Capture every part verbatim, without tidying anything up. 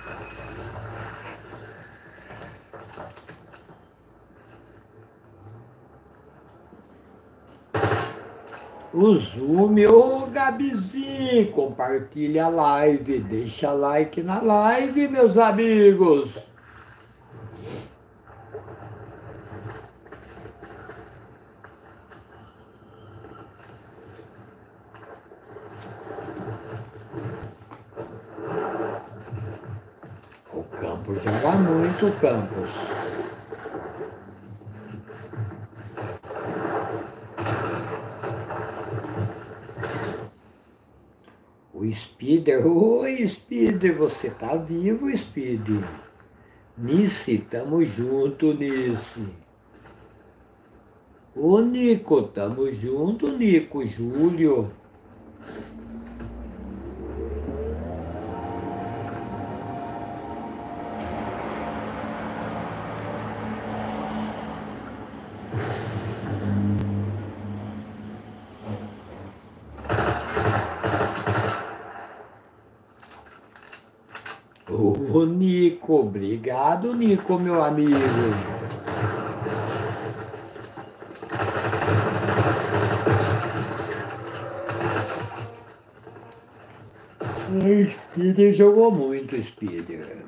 O Zoom, ô Gabizinho, compartilha a live, deixa like na live, meus amigos. O Campos joga muito, Campos. O Speeder, oi Speeder, você tá vivo, Speeder? Nice, tamo junto, Nice. Ô Nico, tamo junto, Nico, Júlio. Ô Nico, obrigado, Nico, meu amigo. O Speeder jogou muito, Speeder.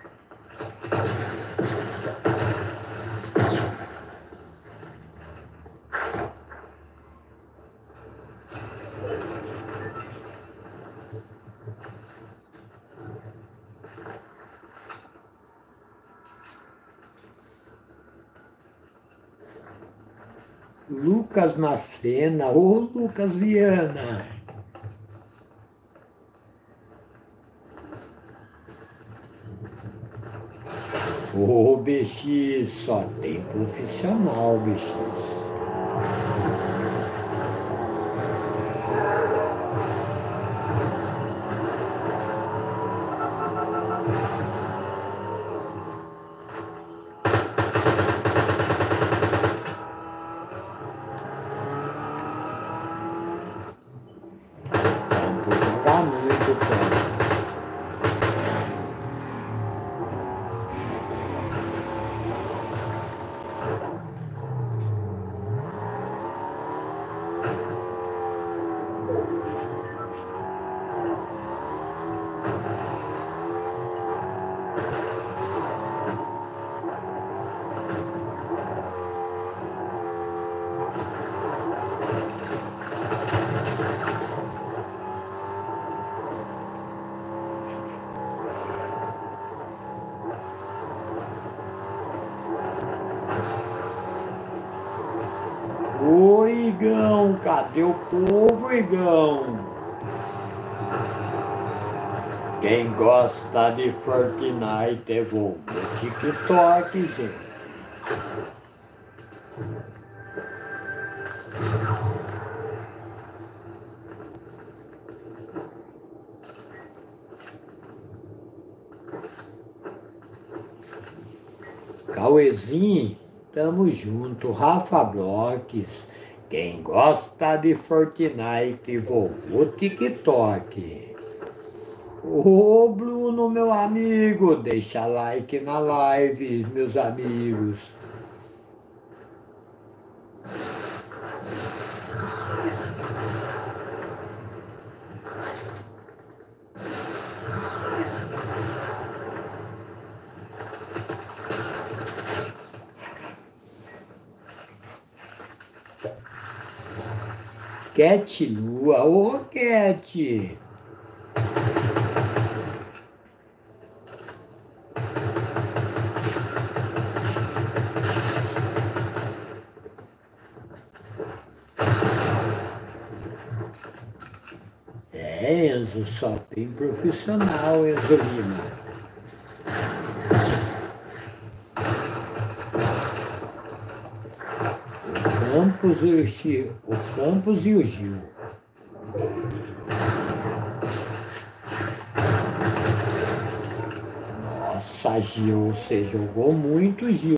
Lucas Macena, ô Lucas Viana. Ô B X, só tem profissional, B X. Campo joga muito, Campo. Oi, Igão, cadê o povo, Igão? Quem gosta de Fortnite é vou no TikTok, gente. Cauezinho, tamo junto. Rafa Bloques, quem gosta de Fortnite, vovô TikTok. Ô Bruno, meu amigo, deixa like na live, meus amigos. Cat Lua, ô Cat. É, Enzo, só tem profissional, Enzo Lima. Campos e o, Gil, o Campos e o Gil. Nossa, Gil, você jogou muito, Gil.